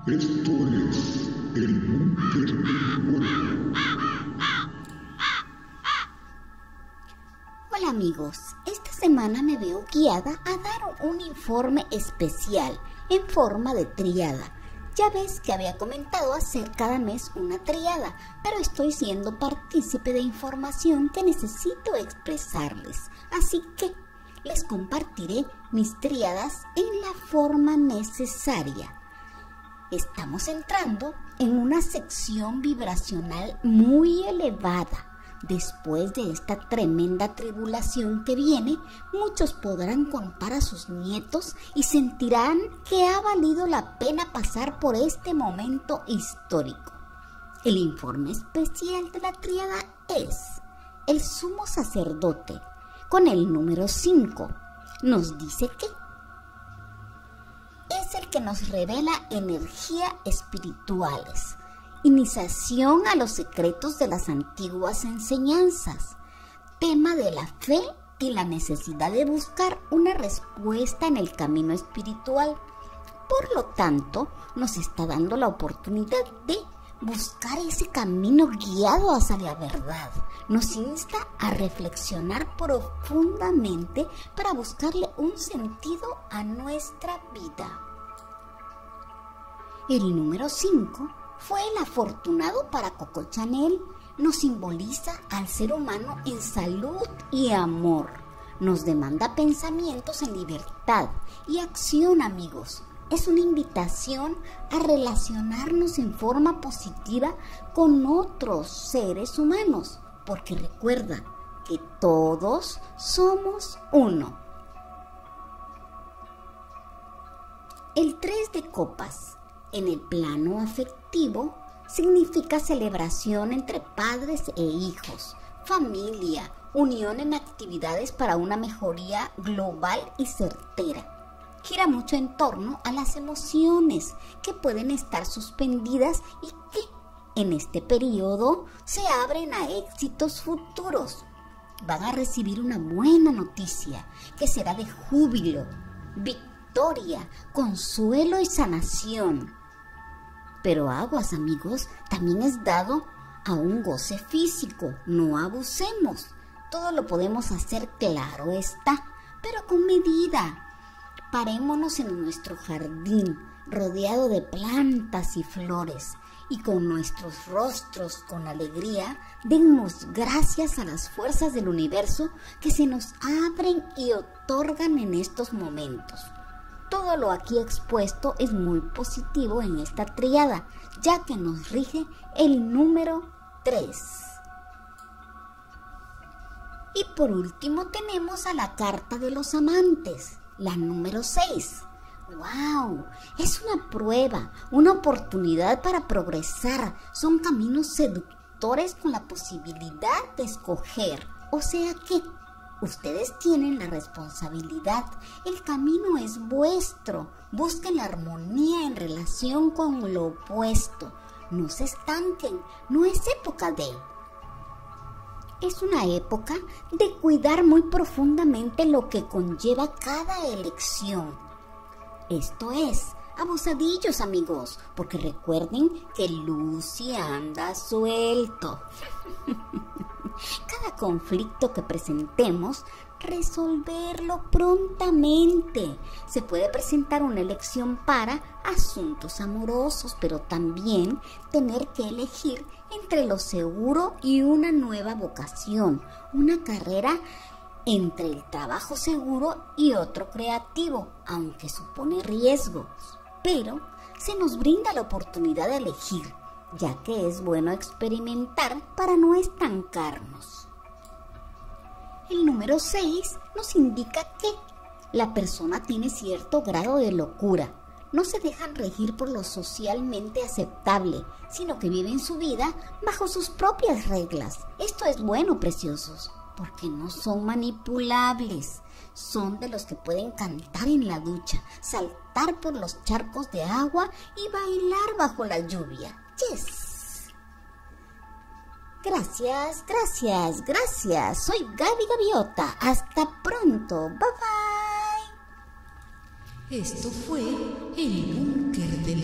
Esto es el búnker del cuervo. Hola amigos, esta semana me veo guiada a dar un informe especial en forma de triada. Ya ves que había comentado hacer cada mes una triada, pero estoy siendo partícipe de información que necesito expresarles. Así que les compartiré mis triadas en la forma necesaria. Estamos entrando en una sección vibracional muy elevada. Después de esta tremenda tribulación que viene, muchos podrán contar a sus nietos y sentirán que ha valido la pena pasar por este momento histórico. El informe especial de la tríada es el sumo sacerdote, con el número 5. Nos dice que es el que nos revela energías espirituales, iniciación a los secretos de las antiguas enseñanzas, tema de la fe y la necesidad de buscar una respuesta en el camino espiritual. Por lo tanto, nos está dando la oportunidad de buscar ese camino guiado hacia la verdad. Nos insta a reflexionar profundamente para buscarle un sentido a nuestra vida. El número 5 fue el afortunado para Coco Chanel. Nos simboliza al ser humano en salud y amor. Nos demanda pensamientos en libertad y acción, amigos. Es una invitación a relacionarnos en forma positiva con otros seres humanos, porque recuerda que todos somos uno. El 3 de copas, en el plano afectivo, significa celebración entre padres e hijos, familia, unión en actividades para una mejoría global y certera. Gira mucho en torno a las emociones que pueden estar suspendidas y que en este periodo se abren a éxitos futuros. Van a recibir una buena noticia que será de júbilo, victoria, consuelo y sanación. Pero aguas, amigos, también es dado a un goce físico. No abusemos. Todo lo podemos hacer, claro está, pero con medida. Parémonos en nuestro jardín, rodeado de plantas y flores, y con nuestros rostros con alegría, demos gracias a las fuerzas del universo que se nos abren y otorgan en estos momentos. Todo lo aquí expuesto es muy positivo en esta triada, ya que nos rige el número 3. Y por último tenemos a la carta de los amantes, la número 6. ¡Wow! Es una prueba, una oportunidad para progresar. Son caminos seductores con la posibilidad de escoger. O sea que ustedes tienen la responsabilidad. El camino es vuestro. Busquen la armonía en relación con lo opuesto. No se estanquen. No es época de... Es una época de cuidar muy profundamente lo que conlleva cada elección. Esto es, abusadillos, amigos, porque recuerden que Lucy anda suelto. Cada conflicto que presentemos, resolverlo prontamente. Se puede presentar una elección para asuntos amorosos, pero también tener que elegir entre lo seguro y una nueva vocación, una carrera entre el trabajo seguro y otro creativo, aunque supone riesgos. Pero se nos brinda la oportunidad de elegir, ya que es bueno experimentar para no estancarnos. El número 6 nos indica que la persona tiene cierto grado de locura. No se dejan regir por lo socialmente aceptable, sino que viven su vida bajo sus propias reglas. Esto es bueno, preciosos, porque no son manipulables. Son de los que pueden cantar en la ducha, saltar por los charcos de agua y bailar bajo la lluvia. ¡Yes! Gracias, gracias, gracias. Soy Gaby Gaviota. Hasta pronto. Bye bye. Esto fue el búnker del